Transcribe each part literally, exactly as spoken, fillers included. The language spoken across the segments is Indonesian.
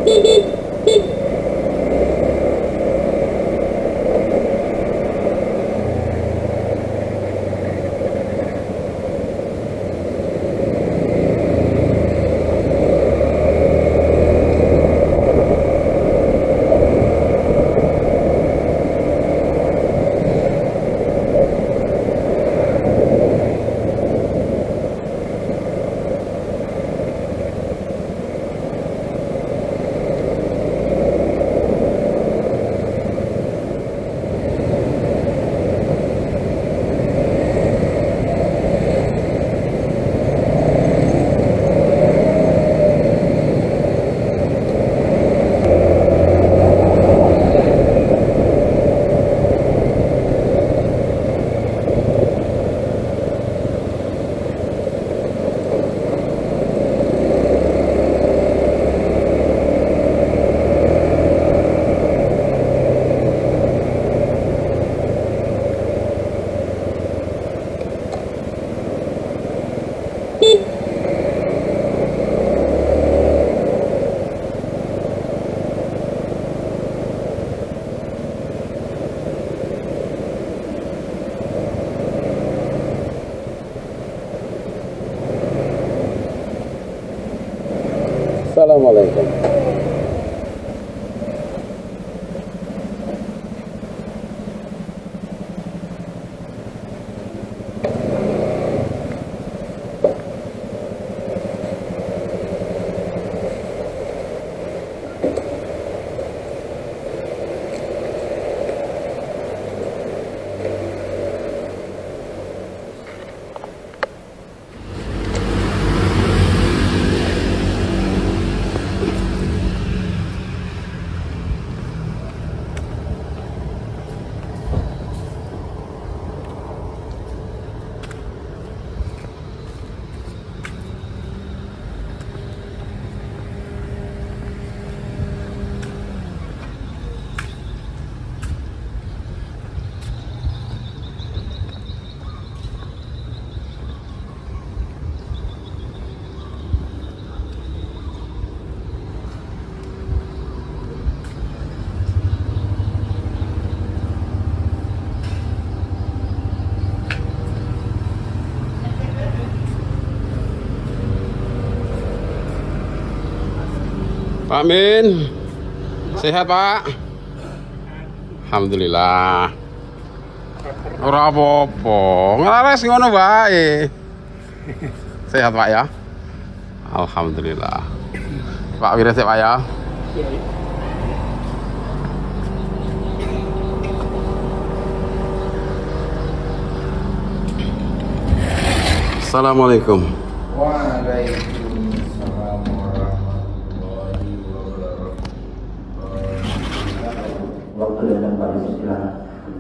Assalamualaikum. Pak Min, sehat Pak? Alhamdulillah. Ora apa-apa, nglares ngono wae. Sehat Pak ya? Alhamdulillah. Pak Wires Pak ya? Assalamualaikum. Waalaikumsalam. Waktu datang pada istilah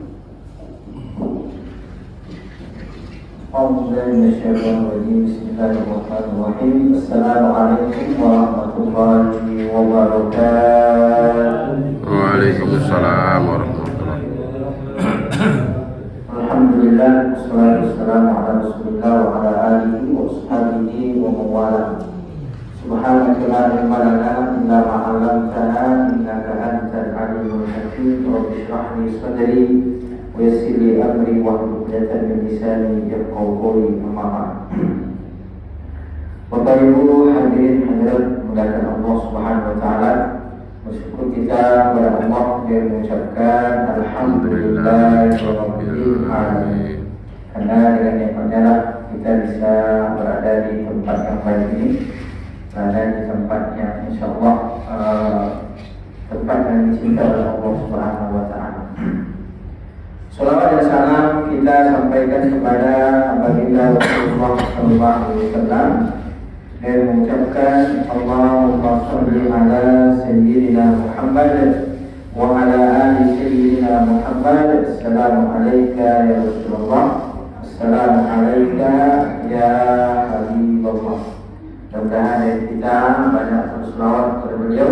Bismillahirrahmanirrahim. Assalamualaikum warahmatullahi wabarakatuh. Waalaikumsalam warahmatullahi wabarakatuh. Alhamdulillah, wassalatu wassalamu ala rasulillah wa ala alihi wa ashabihi wa mawala. Subhanaka la ilma lana illa ma 'allamtana innaka antal alimul hakim. Rabbi shrah li sadri wa yassir li amri wahlul 'uqdatam min lisani yafqahu qawli. Amma ba'd. Bapak Ibu hadirin hadirat muliakan Allah Subhanahu wa taala, bersyukur kita kepada Allah dan mengucapkan alhamdulillahirabbil alamin. Karena dengan nikmatnya lah kita bisa berada di tempat yang baik ini, berada di tempat yang insyaallah uh, tempat yang dicintai oleh Allah Subhanahu wa taala. Salawat dan salam kita sampaikan kepada baginda Rasulullah sallallahu alaihi wasallam dan mengucapkan Allahumma shalli ala sayyidina Muhammad wa ala ali sayyidina Muhammad. Assalamu alayka ya Rasulullah, assalamu alayka ya Habibullah. Mudah-mudahan dari kita banyak berselawat kepada beliau.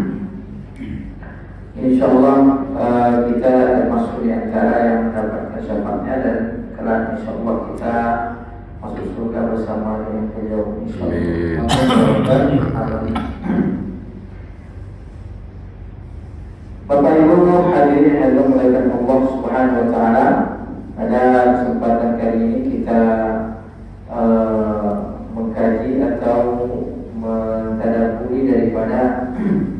InsyaAllah uh, kita termasuk di antara yang mendapatkan syafaatnya, dan kelak insyaAllah kita masuk surga bersama dengan beliau. InsyaAllah. wabarakatuh. Hadirin yang dimuliakan Allah Subhanahu wa taala. Pada kesempatan kali ini kita uh, mengkaji atau mentadabburi daripada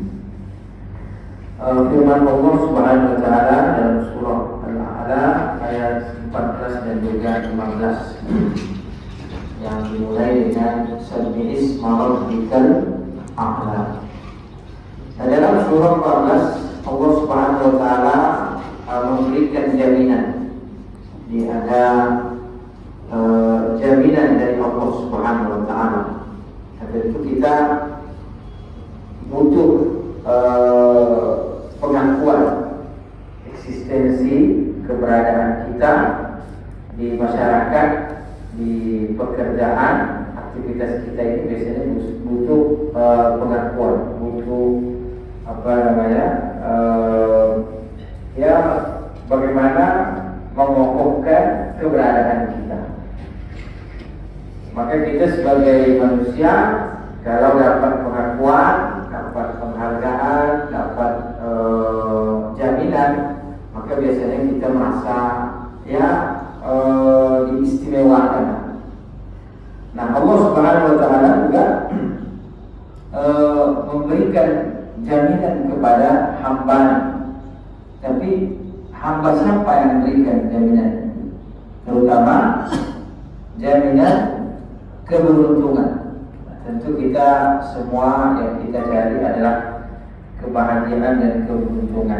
uh, firman Allah Subhanahu wa taala dalam surah Al-A'la ayat empat belas dan juga lima belas yang dimulai dengan Sabbihisma rabbikal a'la. Nah, dalam surah empat belas Allah Subhanahu wa taala uh, memberikan jaminan. Ini ada uh, jaminan dari Allah Subhanahu wa taala. Tentu kita butuh uh, pengakuan eksistensi keberadaan kita di masyarakat, di pekerjaan, aktivitas kita ini biasanya butuh uh, pengakuan, butuh apa namanya uh, ya bagaimana mengokohkan keberadaan kita. Maka kita sebagai manusia kalau dapat pengakuan, dapat penghargaan, dapat uh, jaminan, maka biasanya kita merasa ya uh, diistimewakan. Nah, Allah Subhanahu wa taala juga uh, memberikan jaminan kepada hamba. Tapi hamba siapa yang memberikan jaminan? Terutama jaminan keberuntungan. Tentu kita semua yang kita cari adalah kebahagiaan dan keberuntungan.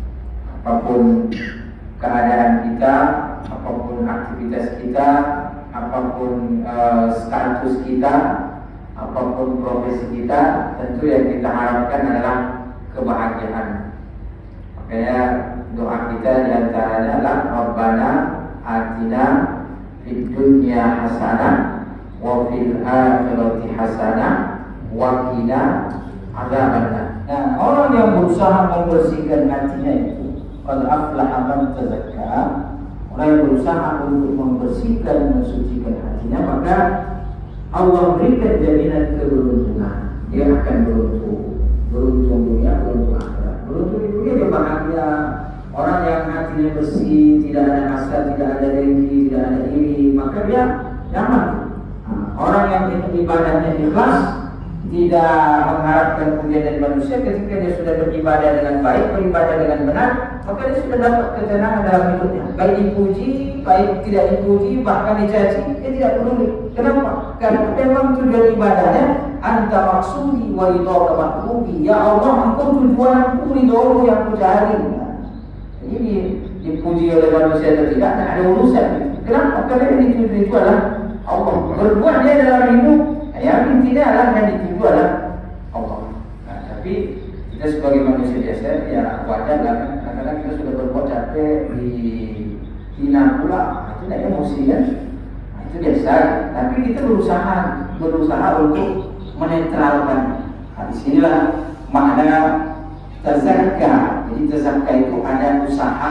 Apapun keadaan kita, apapun aktivitas kita, apapun uh, status kita, apapun profesi kita, tentu yang kita harapkan adalah kebahagiaan. Makanya doa kita diantaranya adalah Rabbana atina fid dunya hasanah wa fil akhirati hasanah wa qina adzabannar. Nah, orang yang berusaha membersihkan hatinya itu qad aflaha man tazakka. Orang yang berusaha untuk membersihkan, mensucikan hatinya, maka Allah berikan jaminan keberuntungan. Dia akan beruntung, beruntung dunia, beruntung akhirat. Beruntung di dunia dia bahagia. Orang yang hatinya bersih, tidak ada hasad, tidak ada dengki, tidak ada iri, maka dia nyaman. Nah, orang yang ibadahnya ikhlas, tidak mengharapkan pujian dari manusia, ketika dia sudah beribadah dengan baik, beribadah dengan benar, maka dia sudah dapat ketenangan dalam hidupnya. Baik dipuji, baik tidak dipuji, bahkan dicaci, dia tidak peduli. Kenapa? Karena memang tujuan ibadahnya anta maksudi wa ridha matlubi. Ya Allah, engkau tujuanku, ridhamu yang aku cari. Ini dipuji oleh manusia atau tidak, tidak ada urusan. Kenapa? Karena yang dituju itu adalah Allah. Berbuat dia dalam hidup, yang intinya adalah yang dituju adalah Allah. Nah, tapi kita sebagai manusia biasa, ya wajar lah. Kadang-kadang kita sudah berbuat capek, dihina pula, itu tidak emosi kan? Nah, itu biasa. Tapi kita berusaha, berusaha untuk menetralkan. Nah, disinilah makna tazakka. Jadi tazakka itu ada usaha.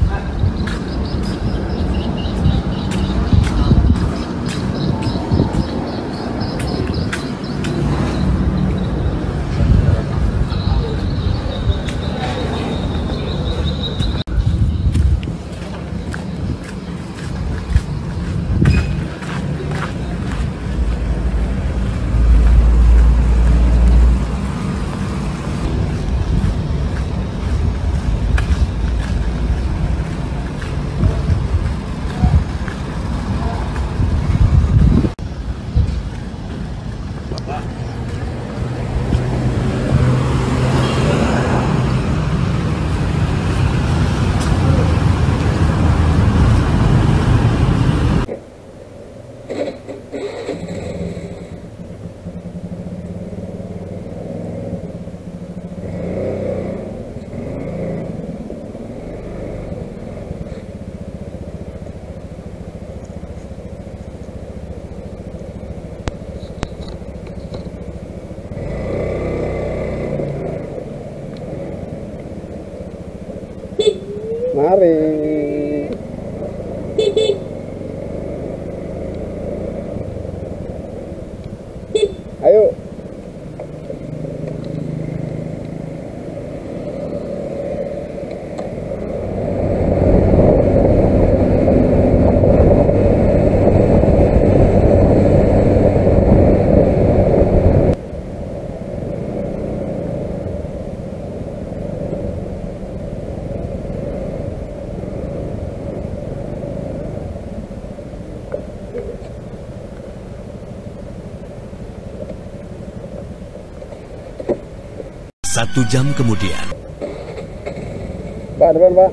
Mari. Ayo. Satu jam kemudian. Pak, depan Pak.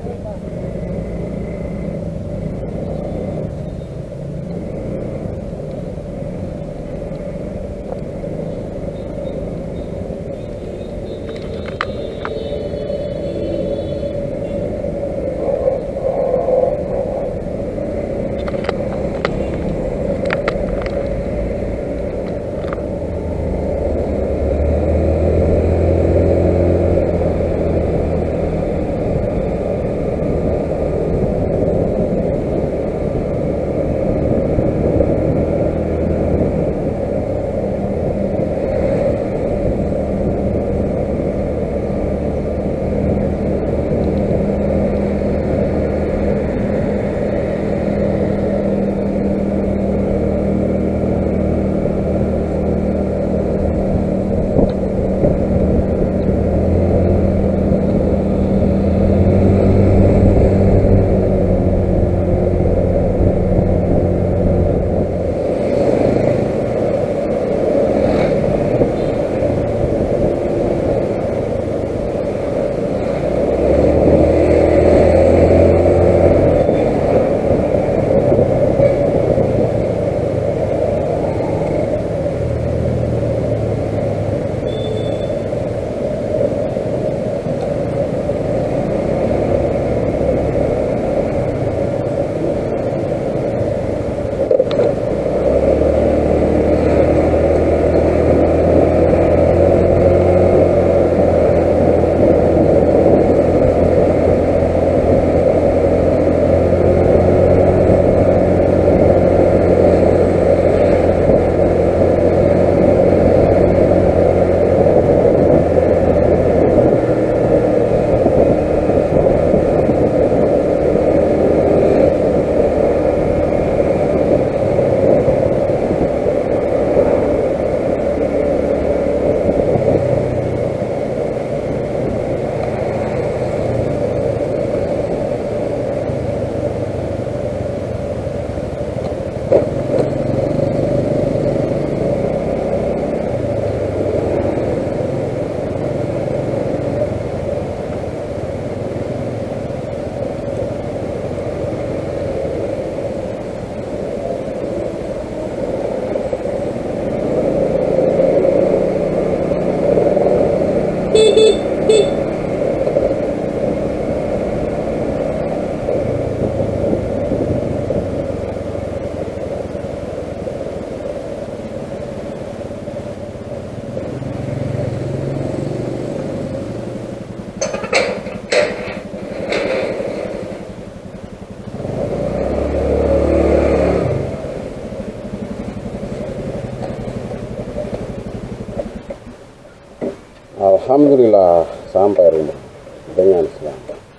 Alhamdulillah sampai rumah dengan selamat.